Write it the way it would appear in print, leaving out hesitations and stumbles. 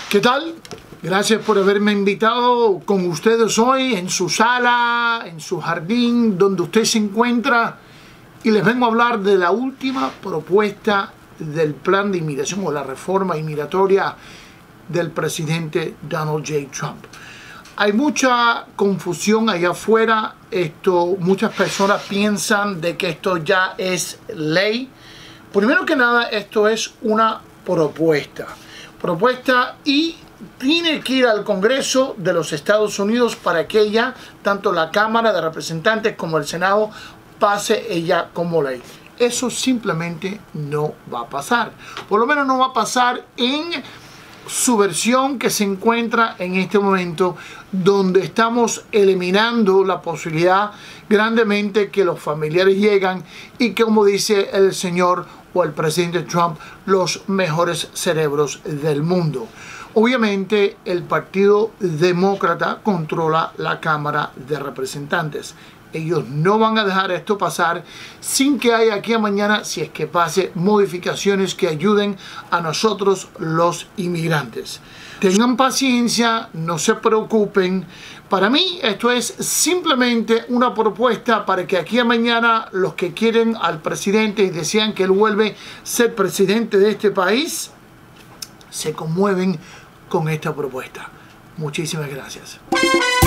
¿Qué tal? Gracias por haberme invitado con ustedes hoy en su sala, en su jardín, donde usted se encuentra. Y les vengo a hablar de la última propuesta del plan de inmigración o la reforma inmigratoria del presidente Donald J. Trump. Hay mucha confusión allá afuera. Muchas personas piensan de que esto ya es ley. Primero que nada, esto es una propuesta y tiene que ir al Congreso de los Estados Unidos para que ella, tanto la Cámara de Representantes como el Senado, pase ella como ley. Eso simplemente no va a pasar. Por lo menos no va a pasar en su versión que se encuentra en este momento, donde estamos eliminando la posibilidad grandemente que los familiares llegan y que, como dice el señor o el presidente Trump, los mejores cerebros del mundo. Obviamente el Partido Demócrata controla la Cámara de Representantes. Ellos no van a dejar esto pasar sin que haya aquí a mañana, si es que pase, modificaciones que ayuden a nosotros los inmigrantes. Tengan paciencia, no se preocupen. Para mí esto es simplemente una propuesta para que aquí a mañana los que quieren al presidente y desean que él vuelva a ser presidente de este país, se conmueven con esta propuesta. Muchísimas gracias.